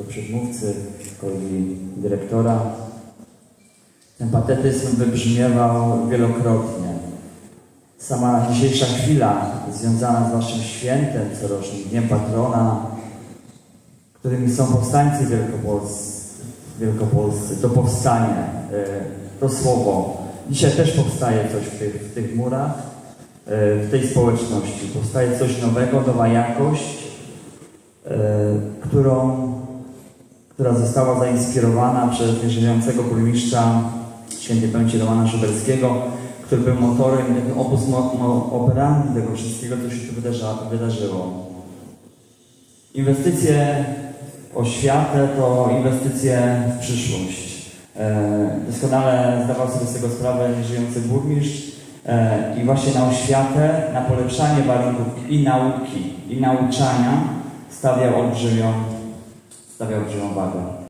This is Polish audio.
przedmówcy, kolegi dyrektora. Ten patetyzm wybrzmiewał wielokrotnie. Sama dzisiejsza chwila związana z waszym świętem corocznym, Dniem Patrona, którymi są powstańcy wielkopolscy, to powstanie, to słowo. Dzisiaj też powstaje coś w tych murach, w tej społeczności. Powstaje coś nowego, nowa jakość, która została zainspirowana przez nieżyjącego burmistrza świętej pamięci Romana Szoberskiego, który był motorem, takim opus operandi tego wszystkiego, co się tu wydarzyło. Inwestycje w oświatę to inwestycje w przyszłość. Doskonale zdawał sobie z tego sprawę nieżyjący burmistrz i właśnie na oświatę, na polepszanie warunków i nauki, i nauczania stawiał olbrzymią wagę.